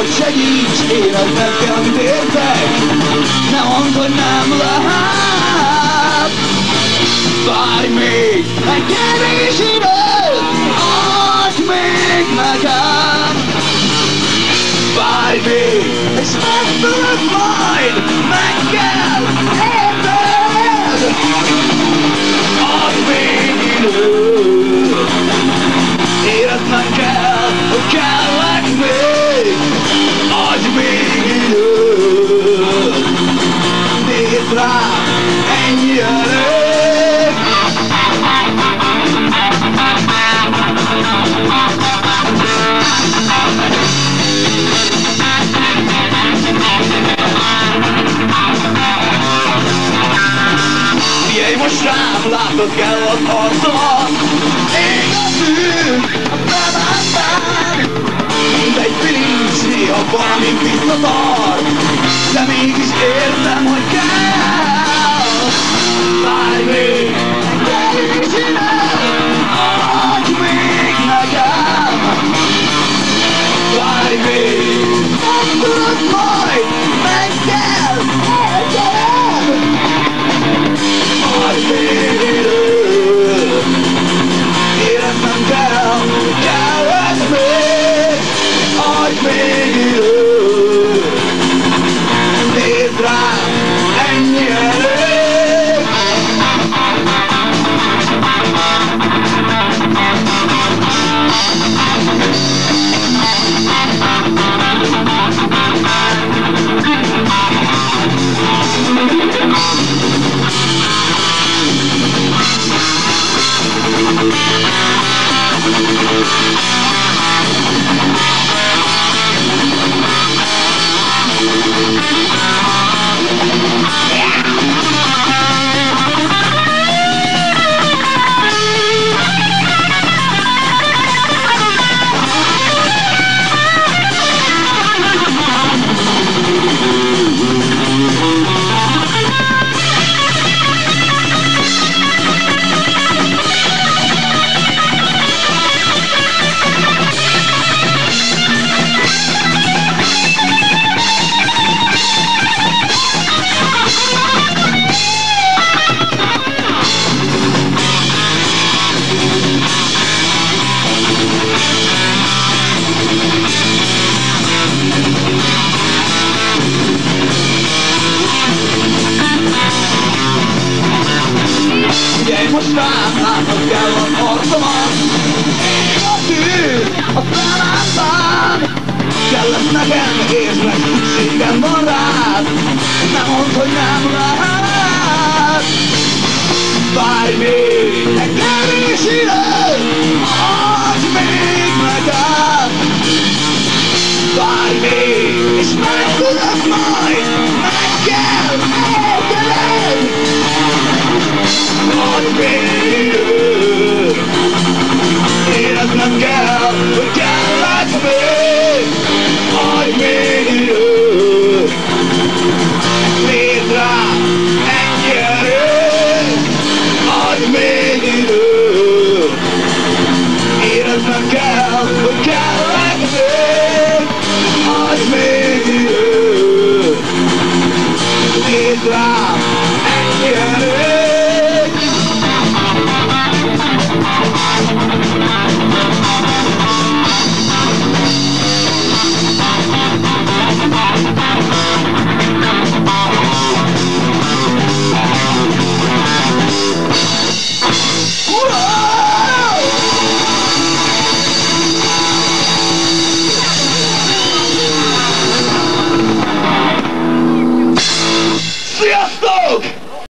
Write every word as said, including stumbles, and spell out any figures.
hogy segíts, életnek kell, amit értek. Ne mondd, hogy nem lehet. Várj még, egy kevés időt, adj még nekem. Várj még, és megtudod majd, meg kell érted. Adj még időt, éretnem kell, hogy kellek még. Adj még időt, nézd rám, ennyi elég. Figyelj most rám, látod kell az arcomat. Ég a szűk, a felálltán. Mindegy bilincs, néha valami visszatart. De mégis értem, hogy kell. Várj még, egy kevés időt, adj még nekem. Várj még, megtudod majd, meg kell érted. Adj még időt, éreznem kell, hogy kellett még. Adj még időt, nézd rám, ennyi elég. Figyelj most rám, látnod kell az arcomat. Ég a tűz, a felálltán. Kellett nekem, érzlek, szükségem van rád. Ne mondd, hogy nem lehet. Várj még, egy kevés időt, adj még nekem. Várj még, és megtudod majd, meg kell értened. Adj még időt, éreznem kell, hogy kellek még. Adj még időt, nézd rám, ennyi elég. Adj még időt, éreznem kell, hogy kellek még. Adj még időt, nézd rám, ennyi elég.